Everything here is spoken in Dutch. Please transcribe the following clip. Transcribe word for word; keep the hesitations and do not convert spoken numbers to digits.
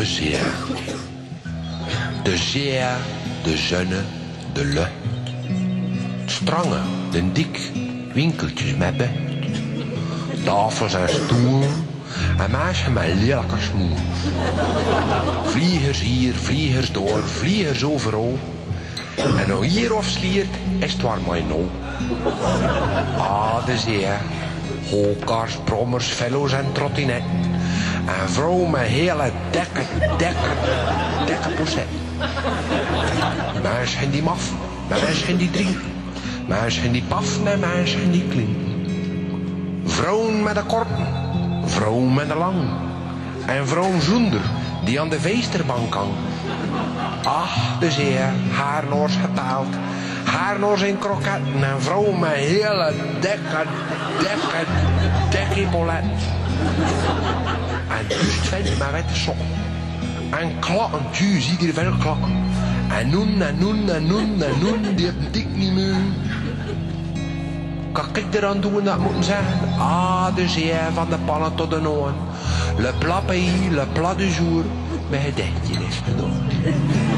De zeer. De zeer, de zonne, de lucht. Strange, de dik, winkeltjes met bed. Tafels en stoelen. En mensen met lelijke smoel. Vliegers hier, vliegers door, vliegers overal. En nog hier of sliert is het waar mij nou. Ah, de zee. Hokers, brommers, fellows en trottinetten. En vrouwen met hele dekken, dekken, dekken poeset. Mensen die maf, mensen die drie. Mensen die paf en mensen die klink. Vrouwen met de korten, vrouwen met de lang. En vrouwen zonder, die aan de veesterbank hangt. Ach, de zee, haarnoors getaald. Haarnoors in kroketten en vrouwen met hele dekken, dekken, dekkipoletten. En dus vent met witte sokken. En klakken, tju, zie je veel klakken. En noen, en noen, en noen, en noen, die hebben dik niet meer. Kan ik eraan doen dat moeten zeggen? Ah, de zee van de pannen tot de oren. Le plat pays, le plat du jour. Mijn gedichtje is gedaan.